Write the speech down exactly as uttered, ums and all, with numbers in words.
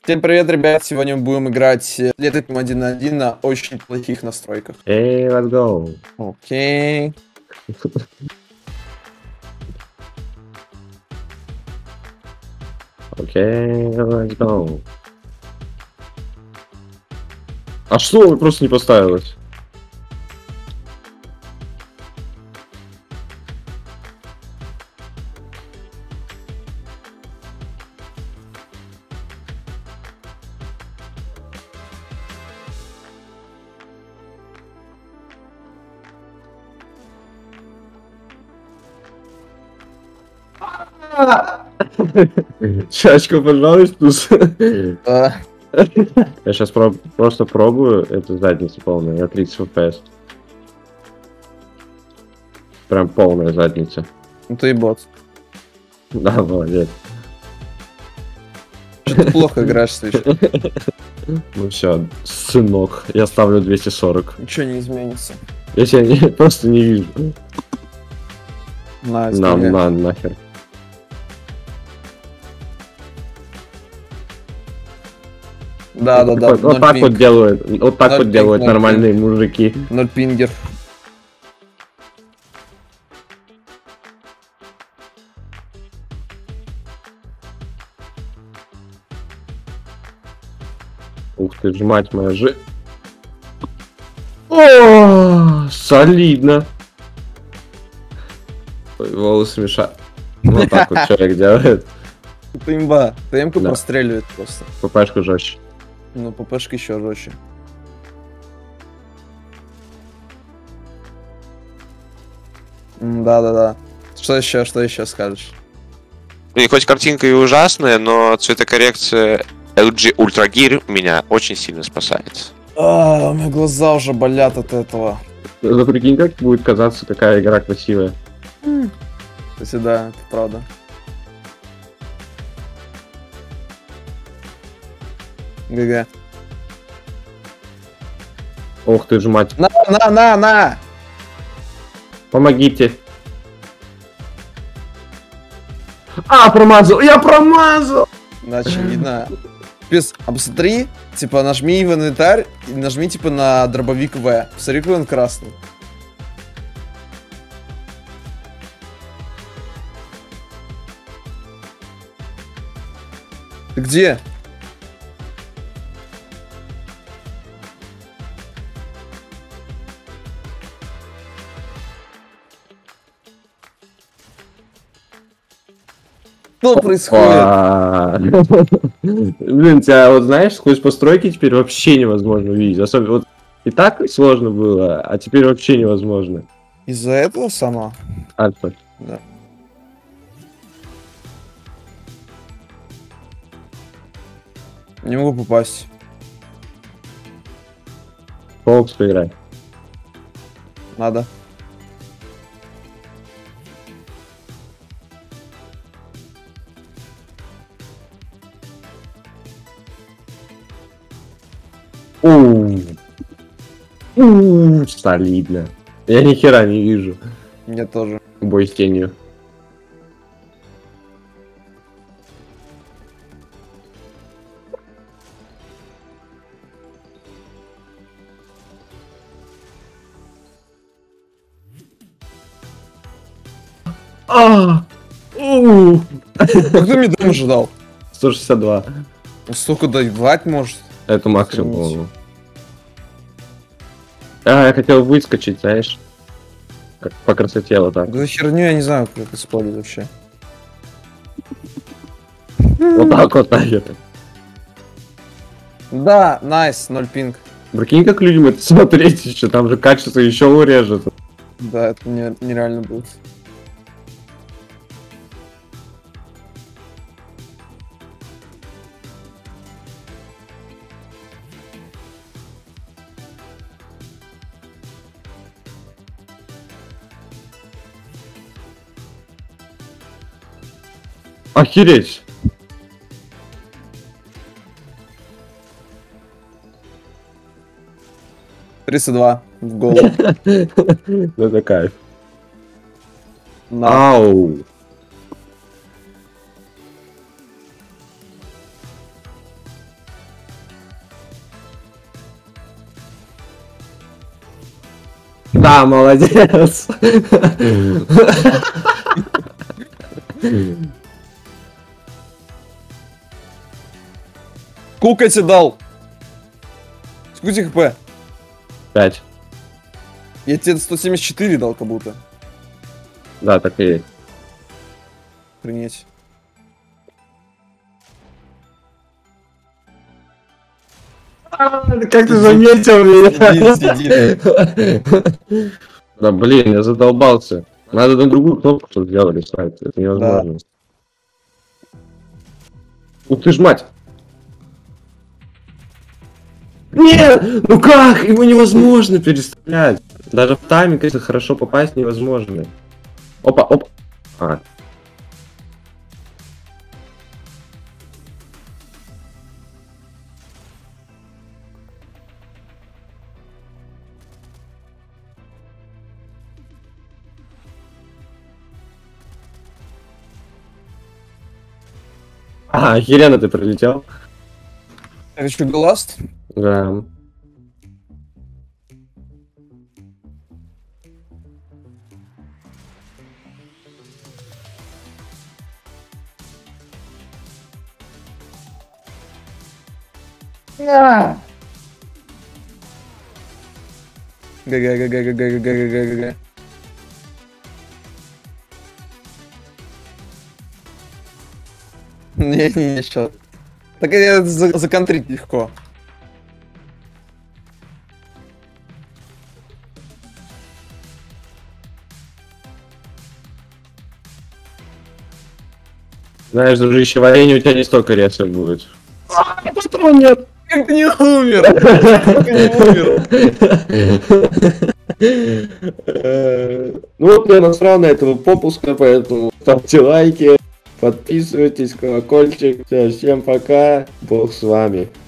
Всем привет, ребят! Сегодня мы будем играть летопим один на один на очень плохих настройках. Эй, let's go! Окей. Окей, let's go. А что вы просто не поставилось? Чачку, пожалуйста. А, Я сейчас проб... просто пробую эту задницу полную, на тридцать эф пи эс. Прям полная задница. ну ты и бот. Да, молодец. Что ты плохо играешь, слышишь? Ну все, сынок, я ставлю двести сорок. Ничего не изменится. Я тебя не... просто не вижу. На, Нам сбегай. на нахер. Да, да, да. Вот, вот так вот делают, вот так Ноль вот пинг, делают ноль нормальные мужики. Ноль пингер. Ух ты ж, мать моя же. О, солидно. Ой, волосы мешают. Вот так вот человек делает. Это имба. ТМ-ку Да. простреливает просто. ППшку жестче. Ну, ППшка еще жестче. Да, да, да. Что еще, что еще скажешь? И хоть картинка и ужасная, но цветокоррекция эл джи Ultra Gear меня очень сильно спасает. А, у меня глаза уже болят от этого. Ну прикинь, как будет казаться, какая игра красивая. Кстати, да, это правда. ГГ. Ух ты ж, мать. На, на, на, на! Помогите. А, промазал! Я промазал! Да, очевидно. Пес, а посмотри, типа, нажми в инвентарь и нажми, типа, на дробовик В. Посмотри, какой он красный. Ты где? Что происходит? Опа. Блин, тебя вот знаешь, сквозь постройки теперь вообще невозможно увидеть. Особенно вот и так сложно было, а теперь вообще невозможно. Из-за этого сама? Альфа. Да. Не могу попасть. Фокс поиграй. Надо. Ууу. Ууу, солидно. Я ни хера не вижу. Мне тоже. Бой с тенью. А! Ууу. Как ты мне дым ожидал? сто шестьдесят два. Столько давать может. Это максимум, Охренеть. по-моему. А, я хотел выскочить, знаешь. Как по красоте вот так. За херню я не знаю, как использовать вообще. Вот так вот, наверное. Да, найс, ноль пинг. Прикинь, как людям это смотреть еще, там же качество еще урежет. Да, это не- нереально будет. Охереть! тридцать два в голову. Ну это кайф. На. Ау! Да, молодец. Сколько я тебе дал? Сколько тебе хп? Пять. Я тебе сто семьдесят четыре дал, как будто. Да, так и есть. Принять. Как ты заметил меня? Да блин, я задолбался. Надо на другую кнопку, чтобы сделали сайт. Это невозможно. Ух ты ж мать! Нет! Ну как? Его невозможно перестрелять. Даже в тайминг, если хорошо попасть, невозможно. Опа, опа. А. А, охеренно ты пролетел. Так, еще Гласт? Да. Га-га-га-га-га-га-га-га-га-га. Не-не-не, сейчас. Так я за- законтрить легко. Знаешь, дружище, варенье у тебя не столько резко будет. А, патрон нет! Как ты не умер? Как ты не умер? Ну вот я насрал на этого попуска, поэтому ставьте лайки, подписывайтесь, колокольчик. Всем пока, бог с вами.